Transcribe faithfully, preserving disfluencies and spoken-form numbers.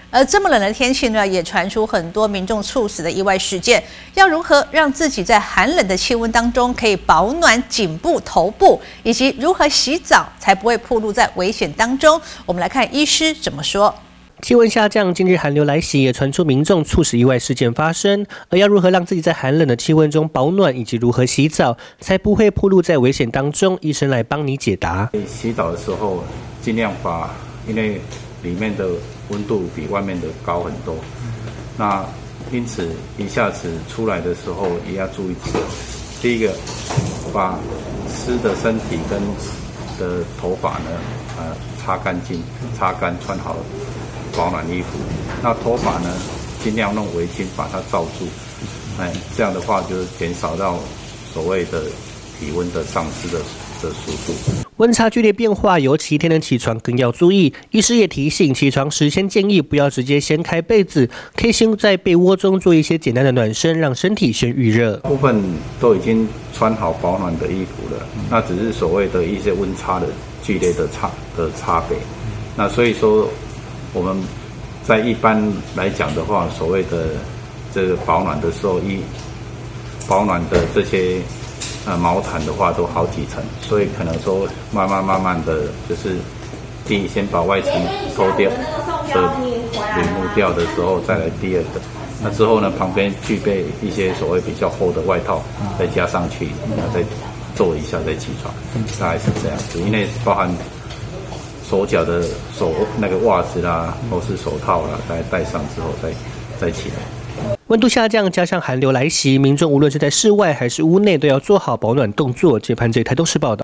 而这么冷的天气呢，也传出很多民众猝死的意外事件。要如何让自己在寒冷的气温当中可以保暖颈部、头部，以及如何洗澡才不会暴露在危险当中？我们来看医师怎么说。 气温下降，近日寒流来袭，也传出民众猝死意外事件发生。而要如何让自己在寒冷的气温中保暖，以及如何洗澡才不会暴露在危险当中，医生来帮你解答。 洗澡的时候，尽量把，因为里面的温度比外面的高很多，那因此一下子出来的时候也要注意几个。第一个，把湿的身体跟的头发呢，呃，擦干净，擦干，穿好保暖衣服。那头发呢，尽量用围巾把它罩住，哎，这样的话就是减少到所谓的体温的丧失的的速度。 温差剧烈变化，尤其天冷起床更要注意。医师也提醒，起床时先建议不要直接掀开被子，可以先在被窝中做一些简单的暖身，让身体先预热。 部分都已经穿好保暖的衣服了，那只是所谓的一些温差的剧烈的差的差别。那所以说，我们在一般来讲的话，所谓的这个保暖的时候，一保暖的这些。 呃，毛毯的话都好几层，所以可能说慢慢慢慢的就是，第一先把外层脱掉，的履幕掉的时候，再来第二个。那之后呢，旁边具备一些所谓比较厚的外套，再加上去，然后再做一下再起床，大概是这样子。因为包含手脚的手那个袜子啦，或是手套啦，大概戴上之后再再起来。 温度下降，加上寒流来袭，民众无论是在室外还是屋内，都要做好保暖动作。接盘这台东市报道。